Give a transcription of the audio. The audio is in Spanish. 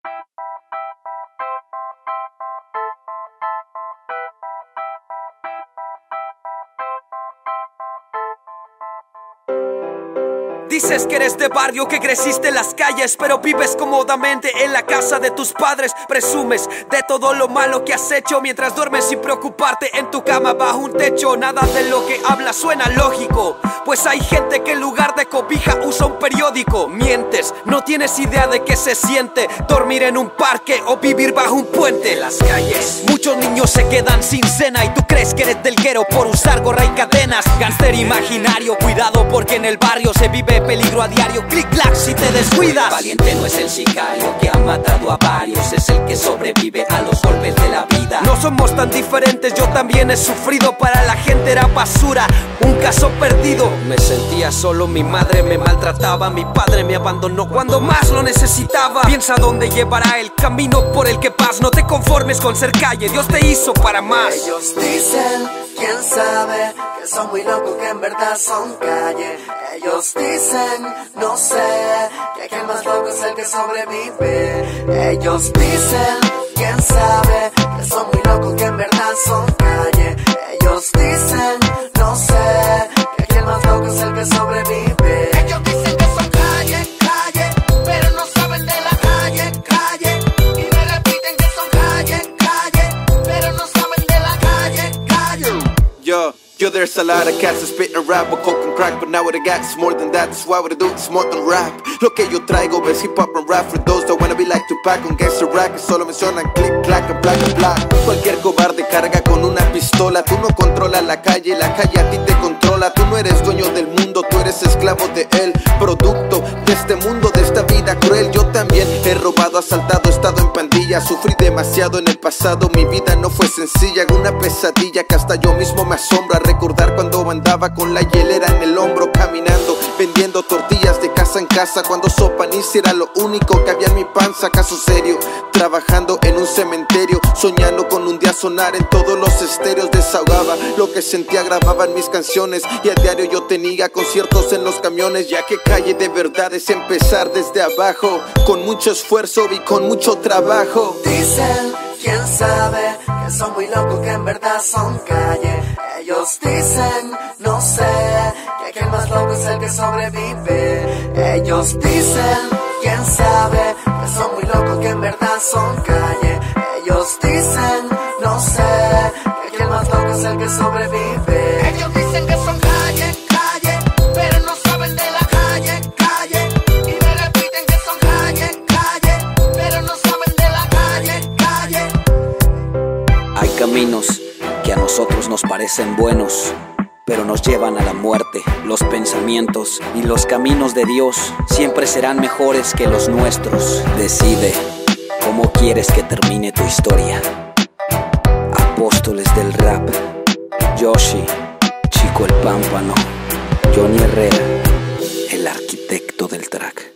Dices que eres de barrio, que creciste en las calles, pero vives cómodamente en la casa de tus padres. Presumes de todo lo malo que has hecho mientras duermes sin preocuparte en tu cama bajo un techo. Nada de lo que hablas suena lógico, pues hay gente que en lugar de cobija usa un periódico. Mientes, no tienes idea de qué se siente dormir en un parque o vivir bajo un puente. En las calles muchos niños se quedan sin cena y tú crees que eres del guero por usar gorra y cadenas. Gánster imaginario, cuidado porque en el barrio se vive peligro a diario, clic clac si te descuidas. Valiente no es el sicario que ha matado a varios, es el que sobrevive a los golpes de la vida. No somos tan diferentes, yo también he sufrido. Para la gente era basura, un caso perdido. Me sentía solo, mi madre me maltrataba, mi padre me abandonó cuando más lo necesitaba. Piensa dónde llevará el camino por el que vas. No te conformes con ser calle, Dios te hizo para más. Ellos dicen, quién sabe, que son muy locos, que en verdad son calle. Ellos dicen, no sé, que el más loco es el que sobrevive. Ellos dicen, quién sabe, que son muy locos, que en verdad son calle. Ellos dicen, no sé, que el más loco es el que sobrevive. Ellos dicen que son calle, calle, pero no saben de la calle, calle. Y me repiten que son calle, calle, pero no saben de la calle, calle. Yo, there's a lot of cats that spit and rap with coke and crack, but now what I got is more than that. That's why what I do is more than rap. Lo que yo traigo es hip hop and rap for those that wanna be like Tupac on gangster rap, que solo mencionan click, clack, and black, and black. Cualquier cobarde carga con una pistola. Tú no controlas la calle a ti te controla. Tú no eres dueño del mundo, tú eres esclavo de él. Producto de este mundo, de esta vida cruel. Yo también he robado, asaltado, he estado en pandilla. Sufrí demasiado en el pasado, mi vida no fue sencilla. Una pesadilla que hasta yo mismo me asombra recordar cuando andaba con la hielera en el hombro, caminando, vendiendo tortillas de casa en casa, cuando sopanicea era lo único que había en mi panza. Caso serio, trabajando en un cementerio, soñando con un día sonar en todos los estéreos. Desahogaba lo que sentía, grababa en mis canciones, y a diario yo tenía conciertos en los camiones. Ya que calle de verdad es empezar desde abajo, con mucho esfuerzo y con mucho trabajo. Dicen, quién sabe, que son muy locos, que en verdad son calle. Ellos dicen, no sé, que el más loco es el que sobrevive. Ellos dicen, quién sabe, que son muy locos, que en verdad son calle. Ellos dicen, no sé, que el más loco es el que sobrevive. Ellos dicen que son calle, calle, pero no saben de la calle, calle. Y me repiten que son calle, calle, pero no saben de la calle, calle. Hay caminos que a nosotros nos parecen buenos, pero nos llevan a la muerte. Los pensamientos y los caminos de Dios siempre serán mejores que los nuestros. Decide cómo quieres que termine tu historia. Apóstoles del rap, Yoshi, Chico el Pámpano, Johnny Herrera, el arquitecto del track.